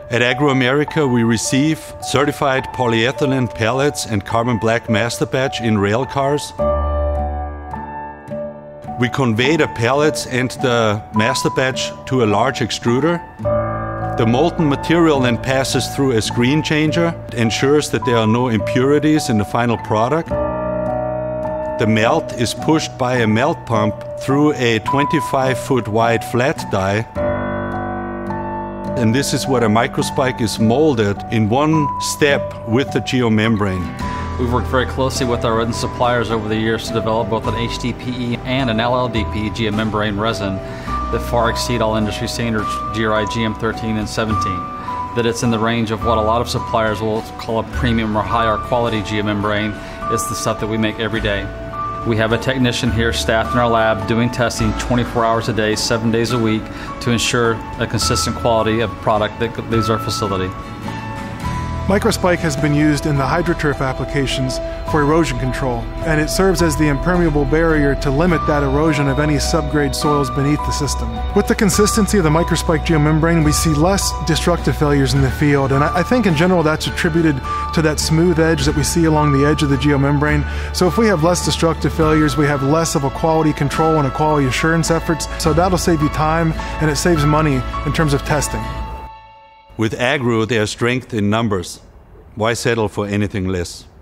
At AGRU America, we receive certified polyethylene pellets and carbon black master batch in rail cars. We convey the pellets and the master batch to a large extruder. The molten material then passes through a screen changer. It ensures that there are no impurities in the final product. The melt is pushed by a melt pump through a 25-foot wide flat die. And this is what a microspike is molded in one step with the geomembrane. We've worked very closely with our resin suppliers over the years to develop both an HDPE and an LLDP geomembrane resin that far exceed all industry standards, GRI GM13 and 17. That it's in the range of what a lot of suppliers will call a premium or higher quality geomembrane. It's the stuff that we make every day. We have a technician here staffed in our lab doing testing 24 hours a day, 7 days a week to ensure a consistent quality of product that leaves our facility. MicroSpike has been used in the hydroturf applications for erosion control, and it serves as the impermeable barrier to limit that erosion of any subgrade soils beneath the system. With the consistency of the MicroSpike geomembrane, we see less destructive failures in the field, and I think in general that's attributed to that smooth edge that we see along the edge of the geomembrane. So if we have less destructive failures, we have less of a quality control and a quality assurance efforts, so that'll save you time and it saves money in terms of testing. With AGRU, there's strength in numbers. Why settle for anything less?